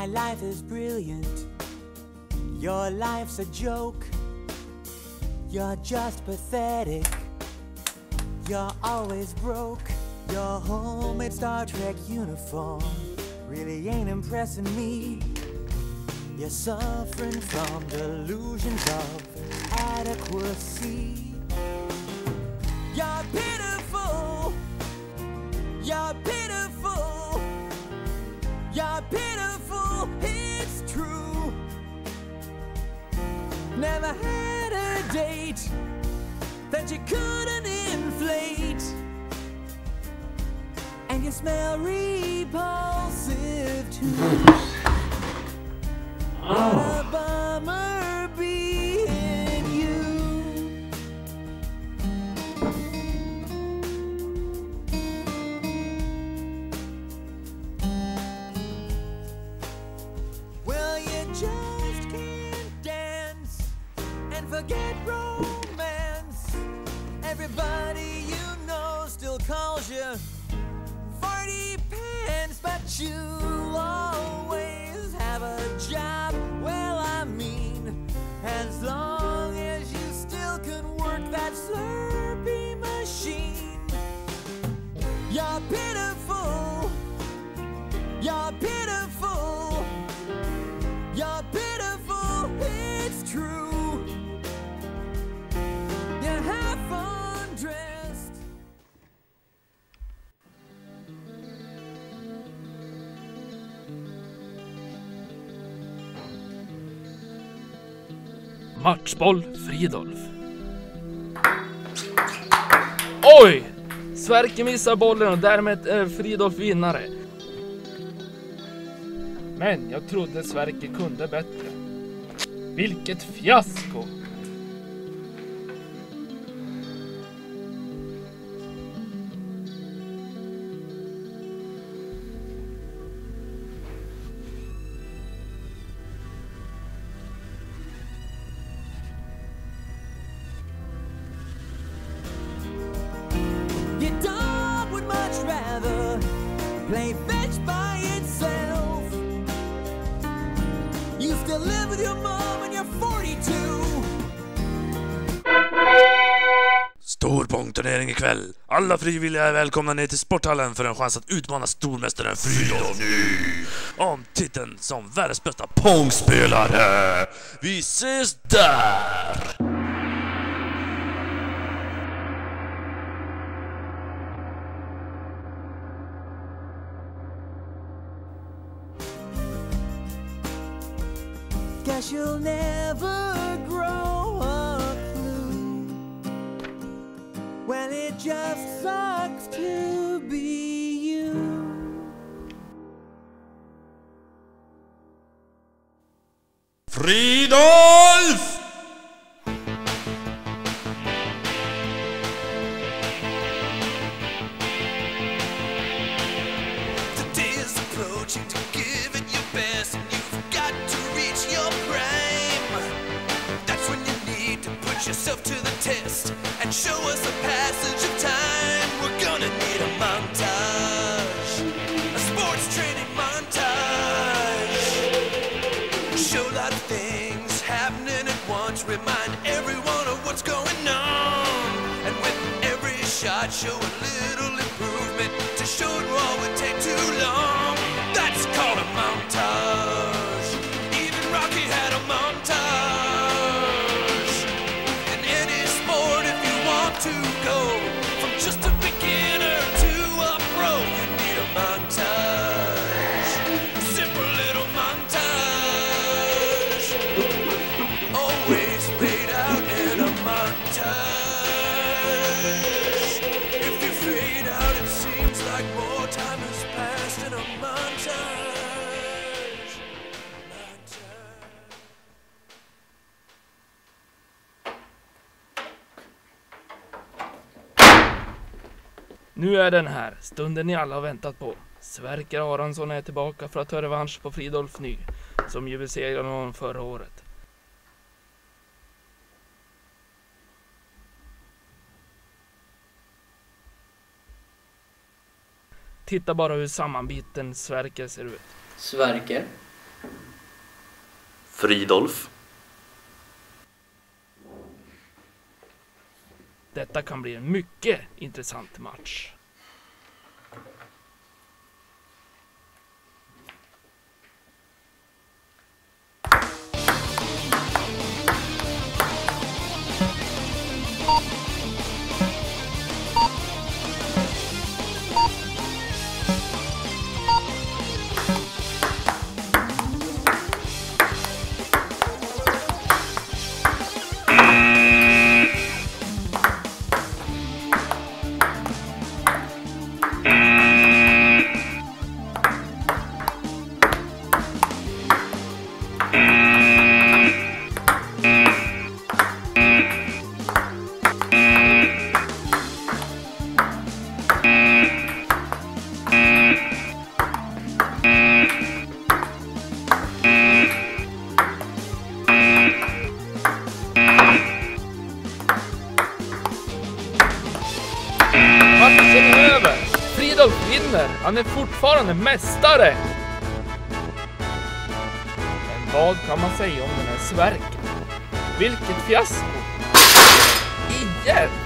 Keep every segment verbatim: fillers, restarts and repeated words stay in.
life is brilliant. Your life's a joke. You're just pathetic. You're always broke. Your homemade Star Trek uniform really ain't impressing me. You're suffering from delusions of adequacy. You're pitiful. You're pitiful. You're pitiful. It's true. Never had a date that you couldn't inflate. And you smell repulsive too. What a bummer being you. Well, you just can't dance and forget romance. Everybody you know still calls you Farty Pants, but you always have a job. Well, I mean, as long as you still can work that Slurpee machine. You're pitiful. You're pitiful. You're pitiful. It's true. You're half undressed. Matchboll Fridolf. Oj! Sverker missar bollen och därmed är Fridolf vinnare. Men jag trodde Sverker kunde bättre. Vilket fiasko! Your dog would much rather play fetch by itself. You still live with your mom and you're forty-two. Stor pongturnering ikväll. Alla frivilliga är välkomna ner till sporthallen för en chans att utmana stormästaren Fridolf nu om titeln som världens bästa pongspelare. Vi ses där! Guess you'll never grow a clue. Well, it just sucks to be you. Fridolf! The day is approaching to give it your best, and you've got to reach your prime. That's when you need to put yourself to the test and show us the passage of time. We're gonna need a montage, a sports training montage. Show a lot of things happening at once, remind everyone of what's going on. And with every shot, show a little improvement to show it all would take too long. That's called a montage. Even Rocky had a montage. In any sport, if you want to go from just a beginner to a pro, you need a montage. A simple little montage. Always paid out in a montage. If you fade out, it seems like more time has passed in a montage. Montage. Nu är den här, stunden ni alla har väntat på. Sverker Aronsson är tillbaka för att ta revansch på Fridolf Ny, som ju besegrade honom förra året. Titta bara hur sammanbiten Sverker ser ut. Sverker? Fridolf. Detta kan bli en mycket intressant match. Matchen är över. Fridolf vinner. Han är fortfarande mästare. Men vad kan man säga om den här Sverker? Vilket fiasko. Igen.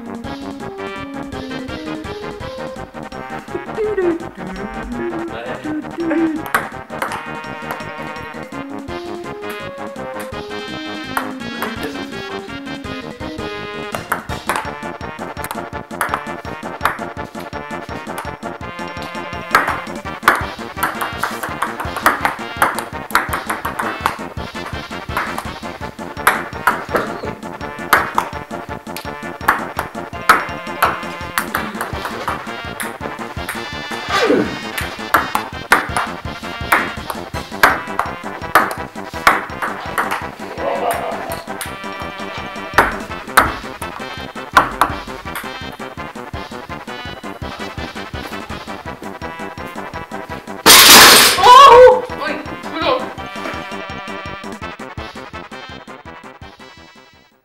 Nej.